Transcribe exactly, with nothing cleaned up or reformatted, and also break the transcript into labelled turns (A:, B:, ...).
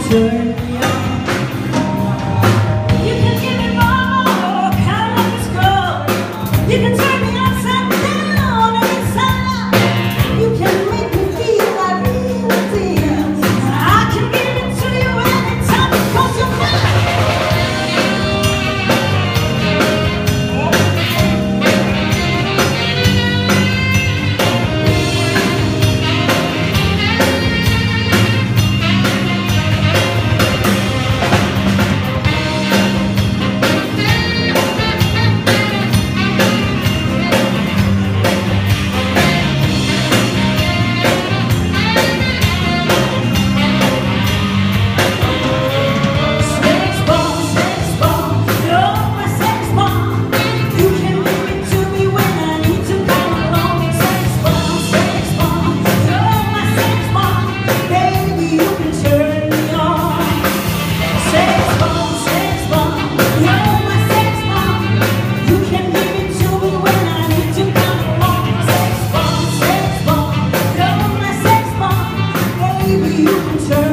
A: turn me on. You can give me more, kind of this girl. You can turn me upside down and inside out. You can make me feel like real deal. I can give it to you anytime because you're mine. You can turn